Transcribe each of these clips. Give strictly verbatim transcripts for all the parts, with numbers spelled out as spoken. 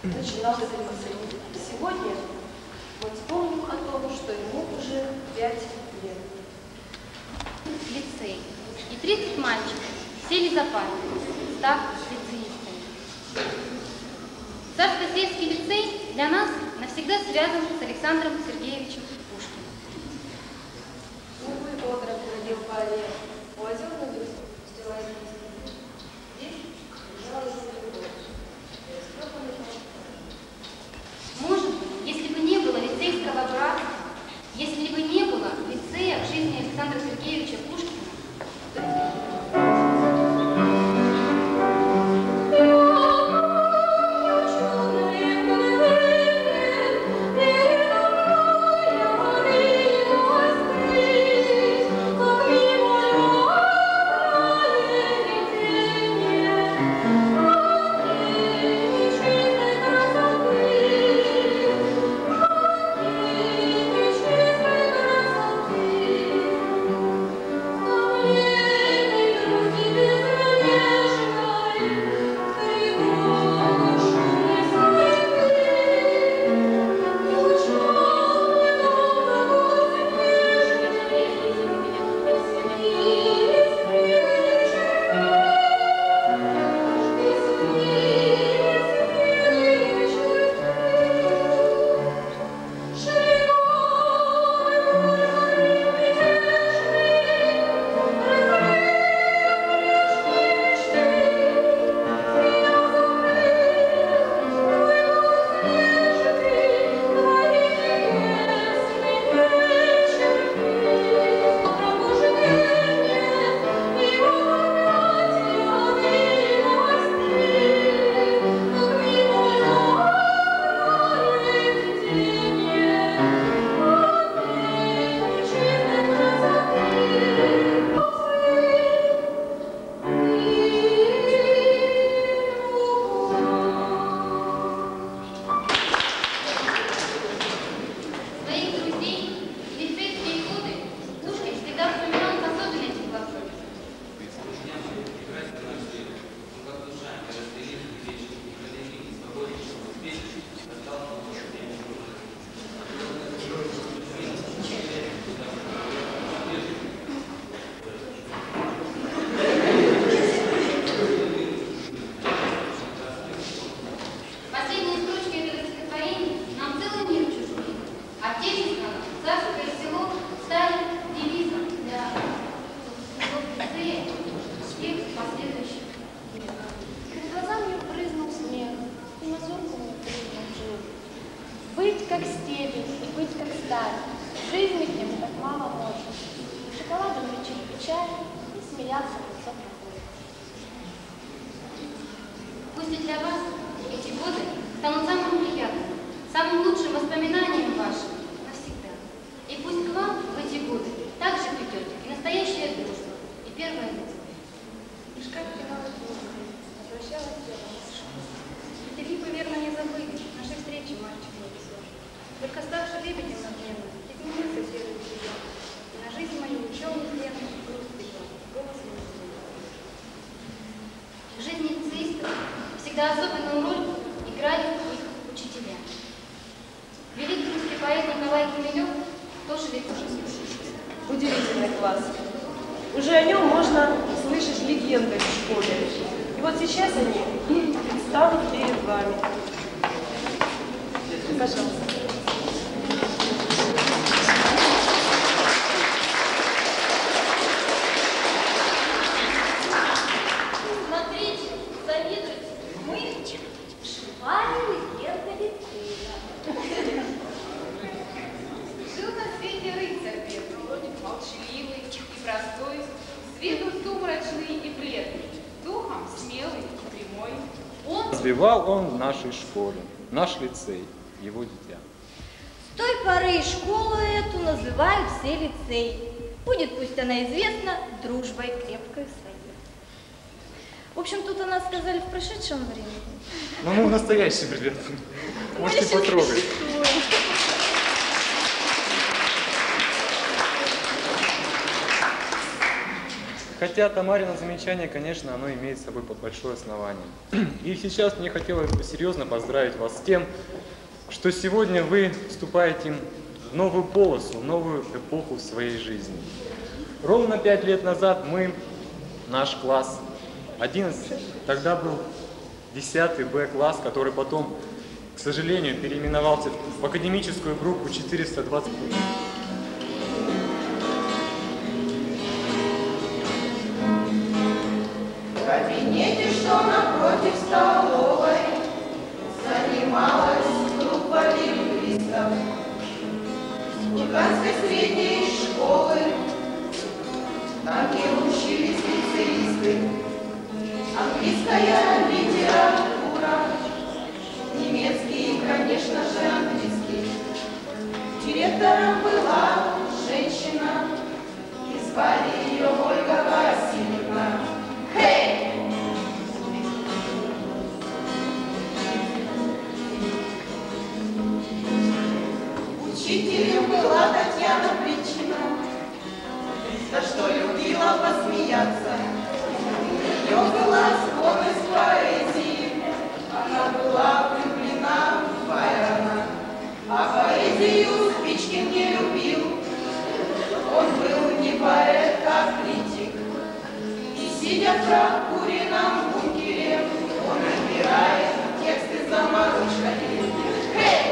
начинался лицей. Сегодня мы вспомним о том, что ему уже пять лет. Лицей. И тридцать мальчиков сели за парты, став лицеистами. Царско-сельский лицей для нас навсегда связан с Александром Сергеевичем Пушкиным. Увы, отрок бродил по аллее, у озерной досок стилает листья. Здесь жалась любовь. Может быть, если бы не было лицейского братства, если бы не было лицея в жизни Александра Сергеевича Пушкина, то... Особенную роль играли их учителя. Великий русский поэт Николай Гумилев тоже лицей. Удивительный класс. Уже о нем можно слышать легенды в школе. И вот сейчас они предстанут перед вами. Пожалуйста. Развивал он в нашей школе, наш лицей, его дитя. С той поры и школу эту называют все лицей. Будет, пусть она известна, дружбой крепкой своей. В общем, тут она сказали в прошедшем времени. Ну, ну, настоящий привет. Можете потрогать. Хотя Тамарина замечание, конечно, оно имеет с собой большое основание. И сейчас мне хотелось бы серьезно поздравить вас с тем, что сегодня вы вступаете в новую полосу, в новую эпоху в своей жизни. Ровно пять лет назад мы, наш класс, одиннадцатый, тогда был десятый Б класс, который потом, к сожалению, переименовался в академическую группу четыреста двадцать. В кабинете, что напротив столовой, занималась группа лингвистов Курганской средней школы. Там и учились лицеисты. Английская литература, немецкий и, конечно же, английский. Директором была женщина, и звали ее Ольга Васильевна. Хей! Учителем была Татьяна Причина, за что любила посмеяться. У нее была склонность к поэзии, она была влюблена в Байрона, а поэзию Спичкин не любил. Он был не поэт, а критик, и, сидя в прокуренном бункере, он разбирает тексты заморочками. Хей!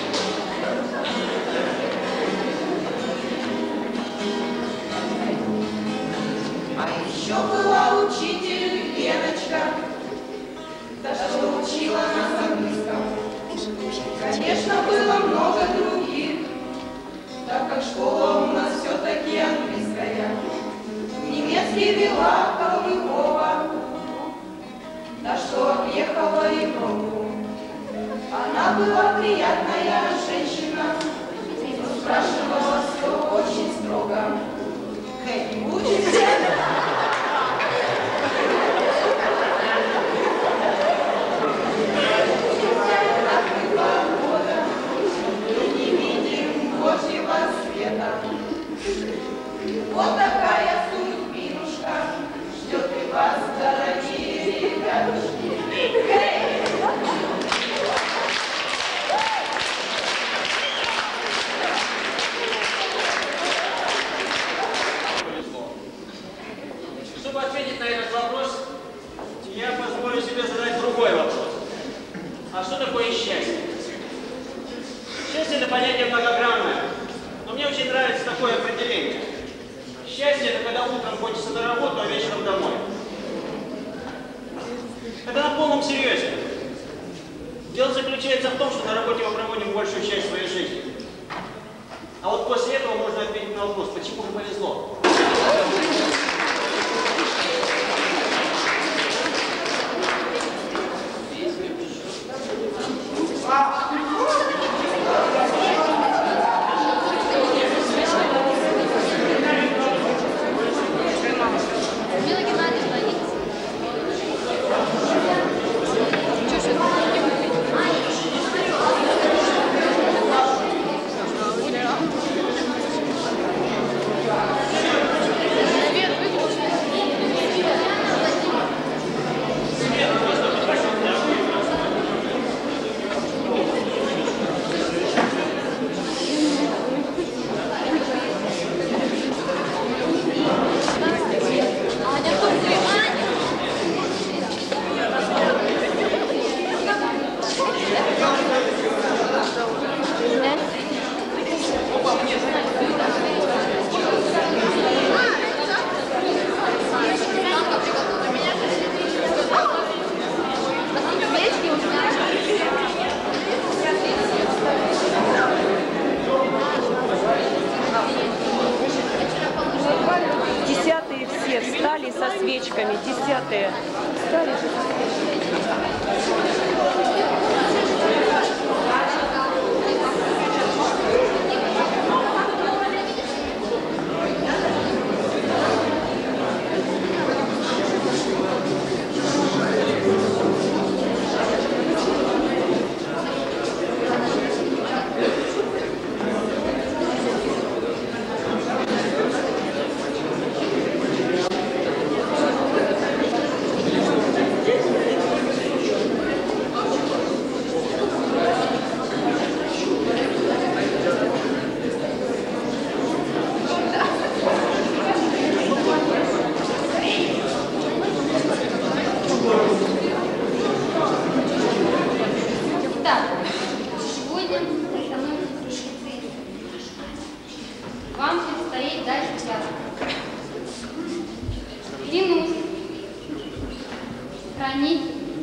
А еще была учитель Леночка, та, что учила нас английскому. Конечно, было много других, так как школа у нас все-таки английская. Немецкий вела Калмыкова, та, что объехала Европу. Она была приятная женщина, но спрашивала все очень строго. Хей, учишься? Вот такая судьбинушка ждет и вас, дорогие ребятушки. Хей! Чтобы ответить на этот вопрос, я позволю себе задать другой вопрос. А что такое счастье? Счастье – это понятие многогранное, но мне очень нравится такое определение. Счастье – это когда утром хочется на работу, а вечером домой. Это на полном серьезе. Дело заключается в том, что на работе мы проводим большую часть своей жизни. А вот после этого можно ответить на вопрос, почему же повезло.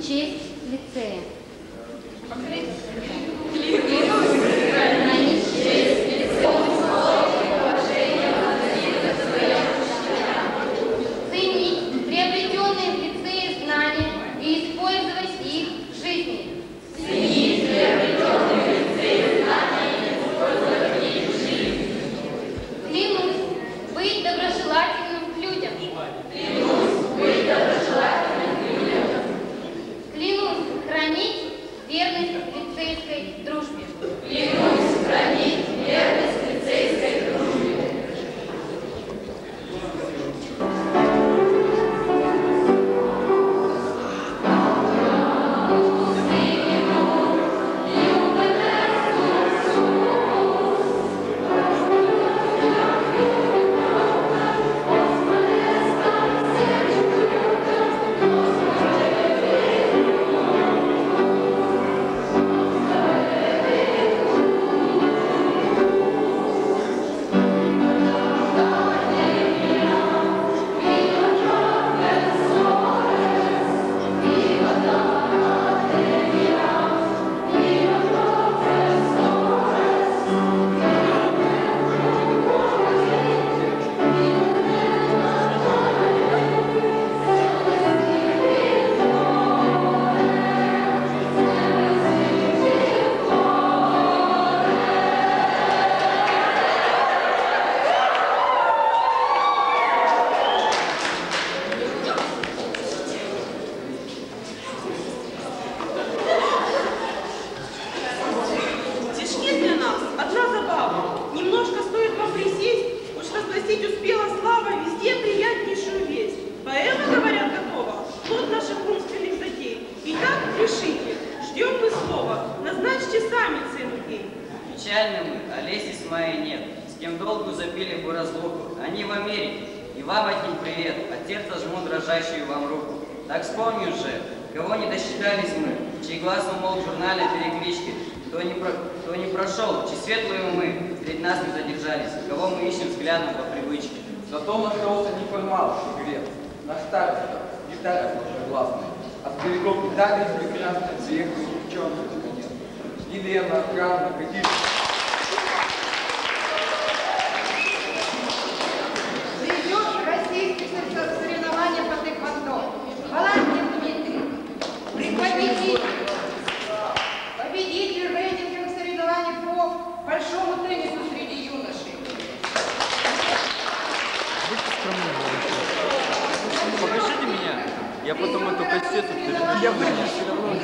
честь лицея. Ценить приобретенные в лицее знания и использовать их в жизни. Ценить приобретенные в лицее знания и использовать их в жизни. Клянусь быть доброжелательным к людям. Клянусь быть доброжелательным к людям. Клянусь хранить верность лицейской дружбе. Клянусь хранить верность лицейской дружбе. Зато нашелся неформал, грец, наш староста, гитара гласная. От берегов Италии прекрасно приехали девчонки, наконец. Елена, Ганна, какие-то... Придет российских соревнований по тэквондо. Баландин Дмитрий, предпочтитель, победитель рейтинговых соревнований по большому теннису среди юношей. Покажите меня, я потом эту кассету перенесу. Я выйду все равно.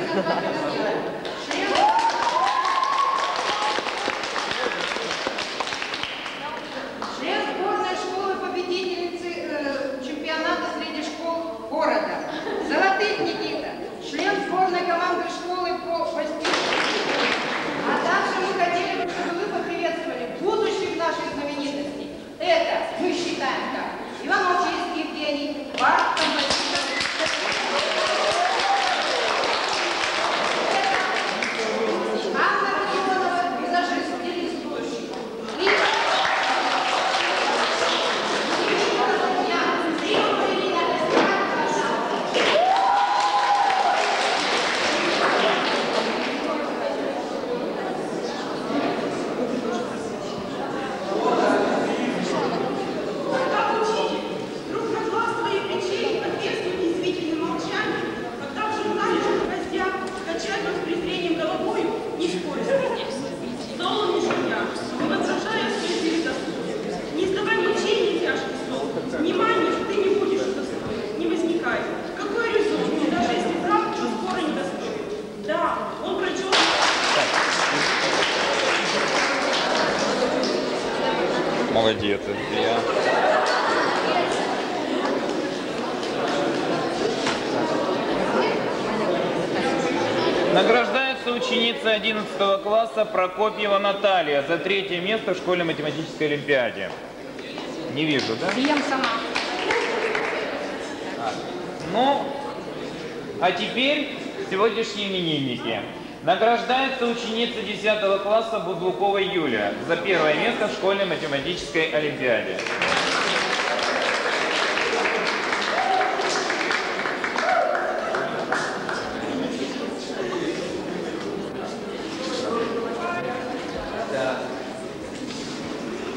Член сборной школы победительницы э, чемпионата среди школ города. Золотых Никита, член сборной команды школы по баскетболу. А также мы хотели бы, чтобы вы поприветствовали будущих наших знаменитостей. Это мы считаем так. Иванов-Чийский Евгений, Барт композитор. Анна Родионова, визажист, стилист. Молодец, это я. Награждается ученица одиннадцатого класса Прокопьева Наталья за третье место в школе математической олимпиаде. Не вижу, да? Съем сама. А, ну, а теперь сегодняшние именинники. Награждается ученица десятого класса Будлукова Юлия за первое место в школьной математической олимпиаде.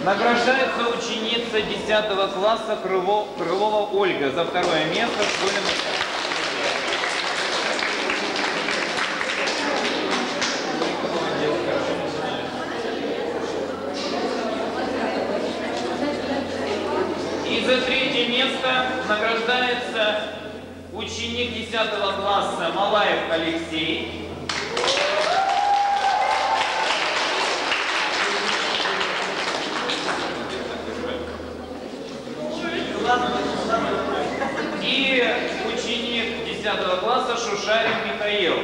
Награждается ученица десятого класса Крыло- Крылова Ольга за второе место в школе. И за третье место награждается ученик десятого класса Малаев Алексей. И ученик десятого класса Шушарин Михаил.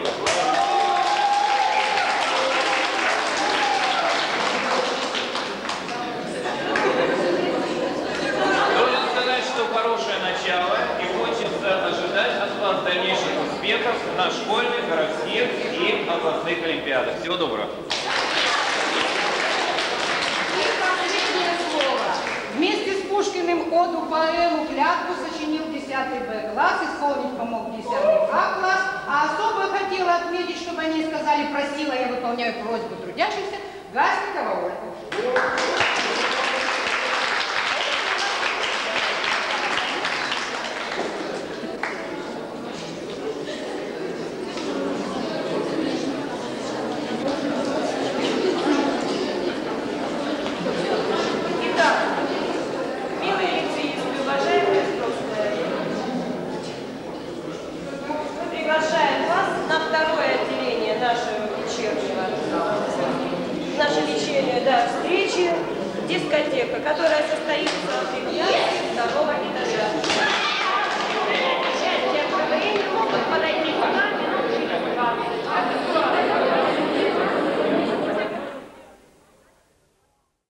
Должен сказать, что хорошее начало, и хочется ожидать от вас дальнейших успехов на школьных, городских и областных олимпиадах. Всего доброго. Вместе с Пушкиным оду, поэму, клятву сочинил десятый Б класс, исполнить помог десятый А класс, а особо хотела отметить, чтобы они сказали, просила, я выполняю просьбу трудящихся, Гасникова Ольга. Наша вечерняя, да, встречи, дискотека, которая состоится в второго этажа.